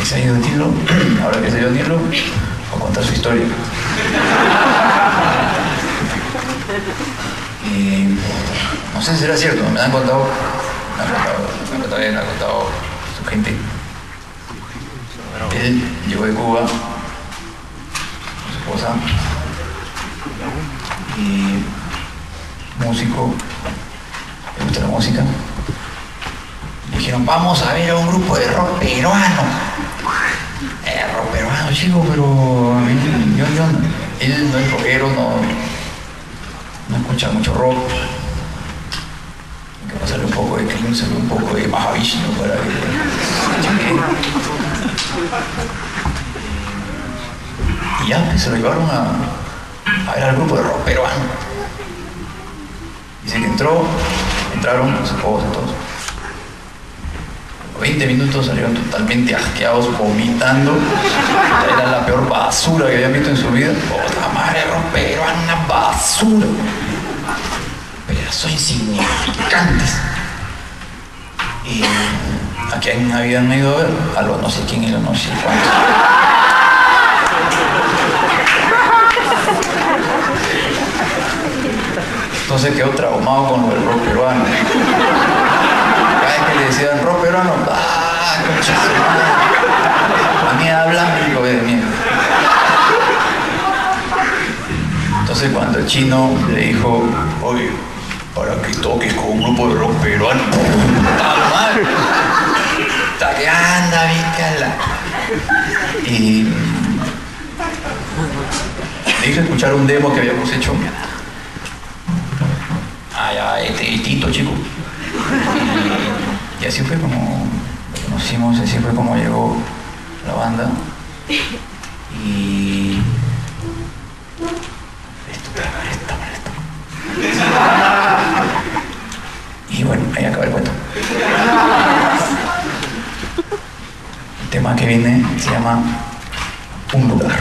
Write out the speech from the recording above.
se ha ido Nilo, ahora que se ha ido Nilo, va a contar su historia. No sé si será cierto, me han contado su gente. Él llegó de Cuba con su esposa y músico, le gusta la música. Le dijeron, vamos a ver a un grupo de rock peruano. Rock peruano, chico, pero a mí, él no es rockero, no escucha mucho rock. Hay que pasarle un poco de Crimson, un poco de Mahavishnu para que y ya, pues, se lo llevaron a ver al grupo de rock peruano. Dice que entraron su esposa y todos. 20 minutos salieron totalmente asqueados, vomitando. Era la peor basura que habían visto en su vida. ¡Puta madre, rock peruano, una basura! Pedazos insignificantes. Y a quién habían ido a ver, a los no sé quién y los no sé cuántos. Entonces quedó traumado con lo del rock peruano. Cada vez que le decían rock peruano, concha su madre. A mí hablan rico de mierda. Entonces cuando el chino le dijo, oye, para que toques con un grupo de rock peruano, ¡puta madre! ¡Está que anda, vícala! Y le hice escuchar un demo que habíamos hecho. Tito, chico. Y así fue como lo conocimos, así fue como llegó la banda. Y y bueno, ahí acaba el cuento. El tema que viene se llama Un lugar.